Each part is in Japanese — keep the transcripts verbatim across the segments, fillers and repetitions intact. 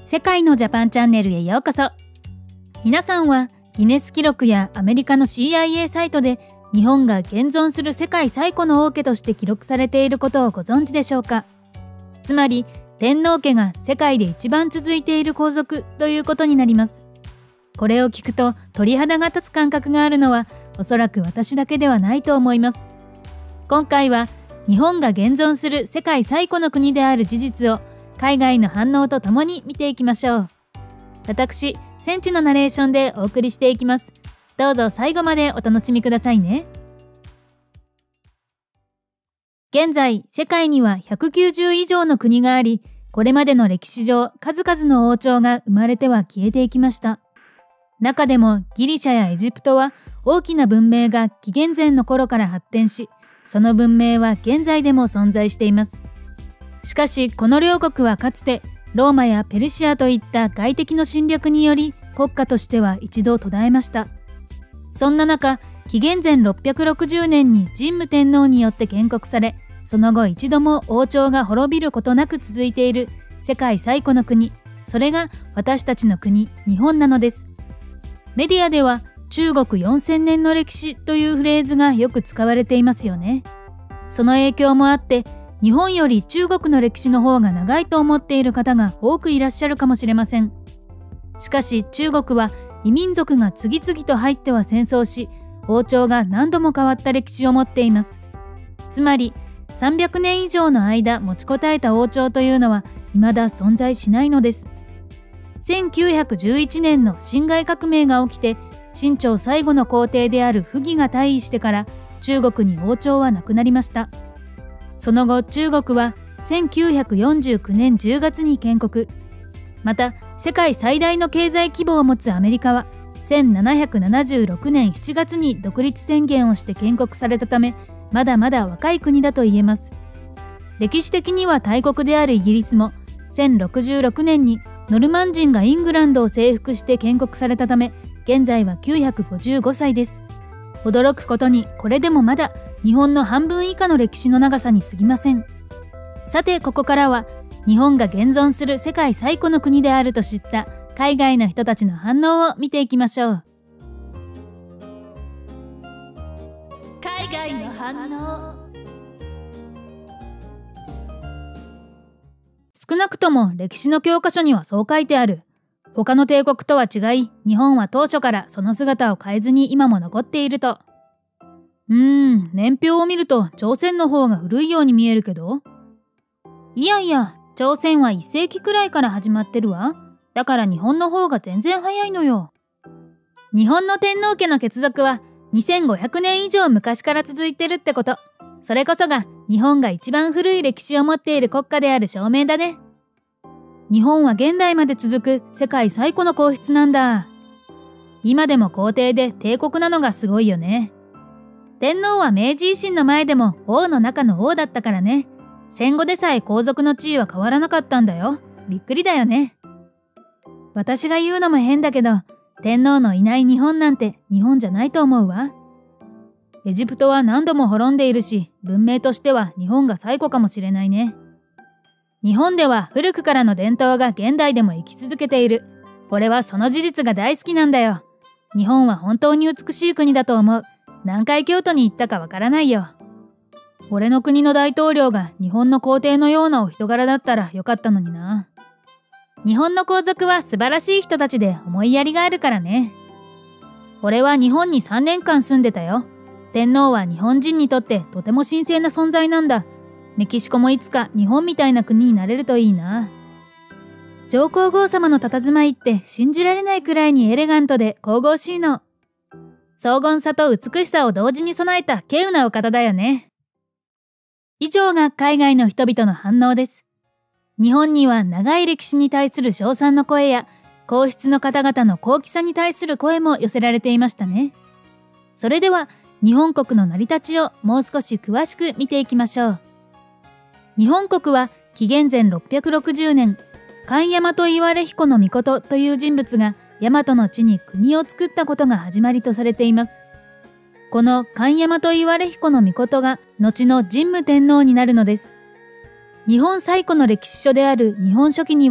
世界のジャパンチャンネルへようこそ。皆さんはギネス記録やアメリカの シーアイエー サイトで日本が現存する世界最古の王家として記録されていることをご存知でしょうか。つまり天皇家が世界で一番続いている皇族ということになります。これを聞くと鳥肌が立つ感覚があるのはおそらく私だけではないと思います。今回は日本が現存する世界最古の国である事実を海外の反応とともに見ていきましょう。私、センチのナレーションでお送りしていきます。どうぞ最後までお楽しみくださいね。現在、世界にはひゃくきゅうじゅう以上の国があり、これまでの歴史上、数々の王朝が生まれては消えていきました。中でもギリシャやエジプトは大きな文明が紀元前の頃から発展し、その文明は現在でも存在しています。しかしこの両国はかつてローマやペルシアといった外敵の侵略により国家としては一度途絶えました。そんな中、紀元前ろっぴゃくろくじゅうねんに神武天皇によって建国され、その後一度も王朝が滅びることなく続いている世界最古の国、それが私たちの国、日本なのです。メディアでは中国よんせんねんの歴史というフレーズがよく使われていますよね。その影響もあって日本より中国の歴史の方が長いと思っている方が多くいらっしゃるかもしれません。しかし中国は異民族が次々と入っては戦争し、王朝が何度も変わった歴史を持っています。つまりさんびゃくねん以上の間持ちこたえた王朝というのは未だ存在しないのです。せんきゅうひゃくじゅういちねんの辛亥革命が起きて、清朝最後の皇帝である溥儀が退位してから中国に王朝はなくなりました。その後中国はせんきゅうひゃくよんじゅうきゅうねんじゅうがつに建国。また世界最大の経済規模を持つアメリカはせんななひゃくななじゅうろくねんしちがつに独立宣言をして建国されたため、まだまだ若い国だと言えます。歴史的には大国であるイギリスもせんろくじゅうろくねんにノルマン人がイングランドを征服して建国されたため、現在はきゅうひゃくごじゅうごさいです。驚くことにこれでもまだ日本の半分以下の歴史の長さに過ぎません。さてここからは日本が現存する世界最古の国であると知った海外の人たちの反応を見ていきましょう。 海外の反応。 少なくとも歴史の教科書にはそう書いてある。他の帝国とは違い、日本は当初からその姿を変えずに今も残っていると。うーん、年表を見ると朝鮮の方が古いように見えるけど。いやいや、朝鮮はいっせいきくらいから始まってるわ。だから日本の方が全然早いのよ。日本の天皇家の血族はにせんごひゃくねん以上昔から続いてるってこと。それこそが日本が一番古い歴史を持っている国家である証明だね。日本は現代まで続く世界最古の皇室なんだ。今でも皇帝で帝国なのがすごいよね。天皇は明治維新の前でも王の中の王だったからね。戦後でさえ皇族の地位は変わらなかったんだよ。びっくりだよね。私が言うのも変だけど、天皇のいない日本なんて日本じゃないと思うわ。エジプトは何度も滅んでいるし、文明としては日本が最古かもしれないね。日本では古くからの伝統が現代でも生き続けている。俺はその事実が大好きなんだよ。日本は本当に美しい国だと思う。何回京都に行ったかわからないよ。俺の国の大統領が日本の皇帝のようなお人柄だったらよかったのにな。日本の皇族は素晴らしい人たちで思いやりがあるからね。俺は日本にさんねんかん住んでたよ。天皇は日本人にとってとても神聖な存在なんだ。メキシコもいつか日本みたいな国になれるといいな。上皇后様の佇まいって信じられないくらいにエレガントで神々しいの。荘厳さと美しさを同時に備えた稀有なお方だよね。以上が海外の人々の反応です。日本には長い歴史に対する称賛の声や、皇室の方々の高貴さに対する声も寄せられていましたね。それでは、日本国の成り立ちをもう少し詳しく見ていきましょう。日本国は紀元前ろっぴゃくろくじゅうねん、関大和岩出彦命という人物が大和の地に国を作ったことが始まりとされています。この関大和岩出彦命が後の神武天皇になるのです。日本最古の歴史書である日本書紀には、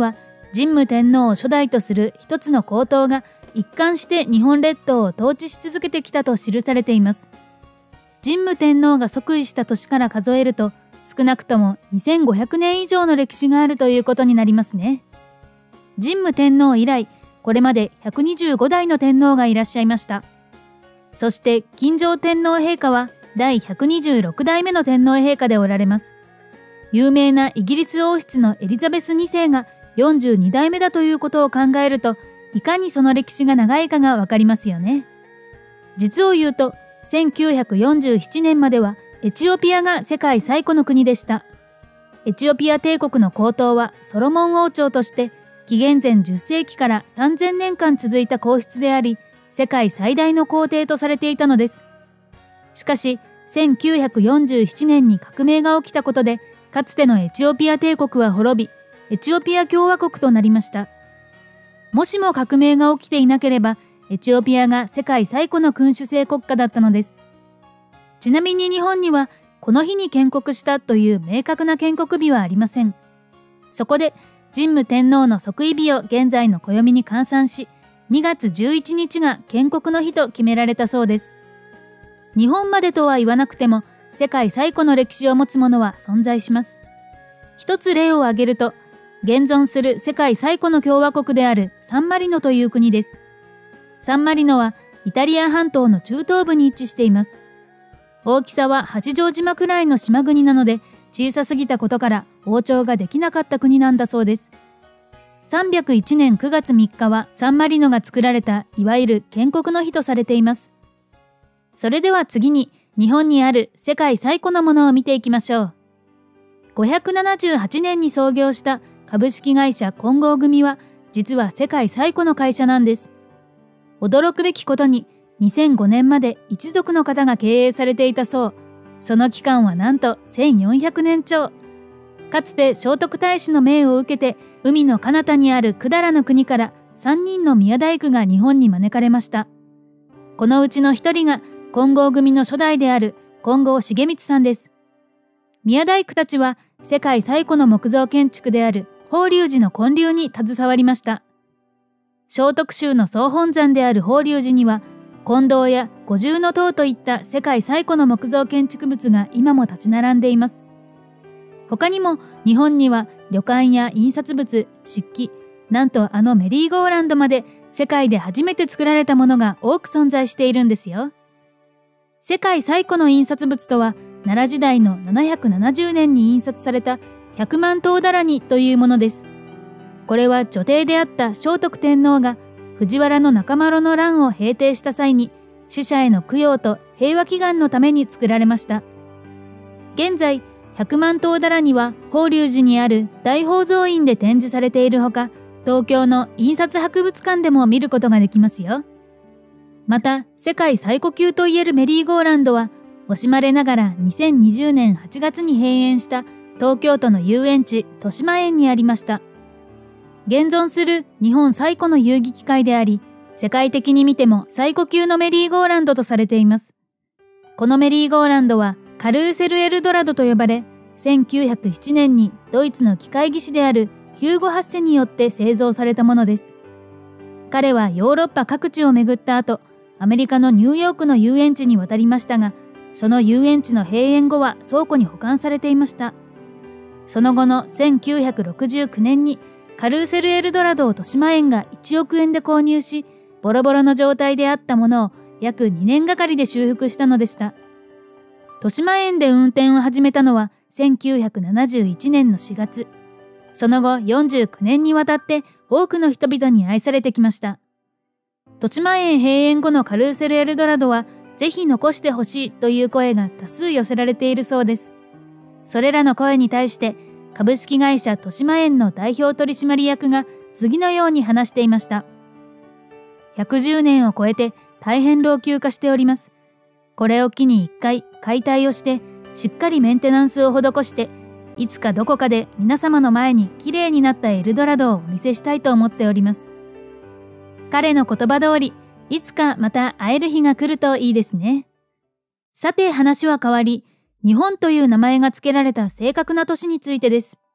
神武天皇を初代とする一つの皇統が一貫して日本列島を統治し続けてきたと記されています。神武天皇が即位した年から数えると、少なくともにせんごひゃくねん以上の歴史があるということになりますね。神武天皇以来、これまでひゃくにじゅうごだいの天皇がいらっしゃいました。そして金城天皇陛下はだいひゃくにじゅうろくだいめの天皇陛下でおられます。有名なイギリス王室のエリザベスにせいがよんじゅうにだいめだということを考えると、いかにその歴史が長いかがわかりますよね。実を言うと、せんきゅうひゃくよんじゅうななねんまではエチオピアが世界最古の国でした。エチオピア帝国の皇統はソロモン王朝として紀元前じゅっせいきからさんぜんねんかん続いた皇室であり、世界最大の皇帝とされていたのです。しかし、せんきゅうひゃくよんじゅうななねんに革命が起きたことで、かつてのエチオピア帝国は滅び、エチオピア共和国となりました。もしも革命が起きていなければ、エチオピアが世界最古の君主制国家だったのです。ちなみに日本には、この日に建国したという明確な建国日はありません。そこで、神武天皇の即位日を現在の暦に換算し、にがつじゅういちにちが建国の日と決められたそうです。日本までとは言わなくても、世界最古の歴史を持つものは存在します。一つ例を挙げると、現存する世界最古の共和国であるサンマリノという国です。サンマリノはイタリア半島の中東部に位置しています。大きさは八丈島くらいの島国なので、小さすぎたことから王朝ができなかった国なんだそうです。さんびゃくいちねんくがつみっかはサンマリノが作られたいわゆる建国の日とされています。それでは次に日本にある世界最古のものを見ていきましょう。ごひゃくななじゅうはちねんに創業した株式会社金剛組は実は世界最古の会社なんです。驚くべきことににせんごねんまで一族の方が経営されていたそう。その期間はなんとせんよんひゃくねんちょう。かつて聖徳太子の命を受けて海の彼方にある百済の国からさんにんの宮大工が日本に招かれました。このうちのひとりが金剛組の初代である金剛重光さんです。宮大工たちは世界最古の木造建築である法隆寺の建立に携わりました。聖徳宗の総本山である法隆寺には金堂や五重塔といった世界最古の木造建築物が今も立ち並んでいます。他にも日本には旅館や印刷物、漆器、なんとあのメリーゴーランドまで世界で初めて作られたものが多く存在しているんですよ。世界最古の印刷物とは奈良時代のななひゃくななじゅうねんに印刷されたひゃくまんとうだらにというものです。これは女帝であった聖徳天皇が藤原の中丸の乱を平定した際に死者への供養と平和祈願のために作られました。現在ひゃくまんとうだらには法隆寺にある大宝蔵院で展示されているほか、東京の印刷博物館でも見ることができますよ。また世界最古級といえるメリーゴーランドは惜しまれながらにせんにじゅうねんはちがつに閉園した東京都の遊園地豊島園にありました。現存する日本最古の遊戯機械であり、世界的に見ても最古級のメリーゴーランドとされています。このメリーゴーランドはカルーセルエルドラドと呼ばれ、せんきゅうひゃくななねんにドイツの機械技師であるヒューゴ・ハッセによって製造されたものです。彼はヨーロッパ各地を巡った後、アメリカのニューヨークの遊園地に渡りましたが、その遊園地の閉園後は倉庫に保管されていました。その後のせんきゅうひゃくろくじゅうきゅうねんにカルーセルエルドラドを豊島園がいちおくえんで購入し、ボロボロの状態であったものを約にねんがかりで修復したのでした。豊島園で運転を始めたのはせんきゅうひゃくななじゅういちねんのしがつ。その後よんじゅうきゅうねんにわたって多くの人々に愛されてきました。豊島園閉園後のカルーセルエルドラドはぜひ残してほしいという声が多数寄せられているそうです。それらの声に対して株式会社豊島園の代表取締役が次のように話していました。ひゃくじゅうねんを超えて大変老朽化しております。これを機に一回解体をしてしっかりメンテナンスを施して、いつかどこかで皆様の前にきれいになったエルドラドをお見せしたいと思っております。彼の言葉通り、いつかまた会える日が来るといいですね。さて話は変わり、日本という名前が付けられた正確な年についてです。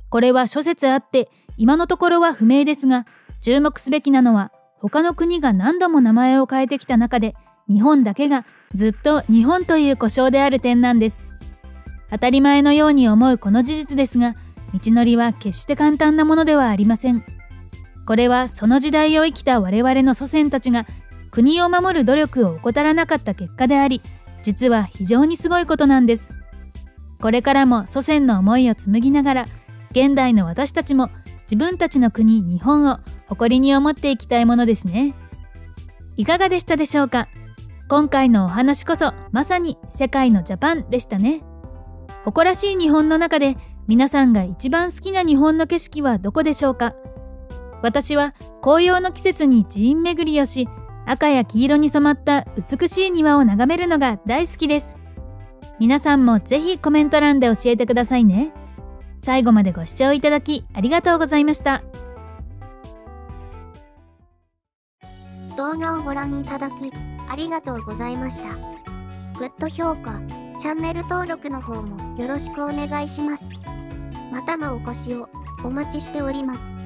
これは諸説あって今のところは不明ですが、注目すべきなのは他の国が何度も名前を変えてきた中で日本だけがずっと日本という呼称である点なんです。当たり前のように思うこの事実ですが、道のりは決して簡単なものではありません。これはその時代を生きた我々の祖先たちが国を守る努力を怠らなかった結果であり、実は非常にすごいことなんです。これからも祖先の思いを紡ぎながら、現代の私たちも自分たちの国日本を誇りに思っていきたいものですね。いかがでしたでしょうか。今回のお話こそまさに世界のジャパンでしたね。誇らしい日本の中で皆さんが一番好きな日本の景色はどこでしょうか。私は紅葉の季節に寺院巡りをし、赤や黄色に染まった美しい庭を眺めるのが大好きです。皆さんもぜひコメント欄で教えてくださいね。最後までご視聴いただきありがとうございました。 動画をご覧いただきありがとうございました。グッド評価、チャンネル登録の方もよろしくお願いします。またのお越しをお待ちしております。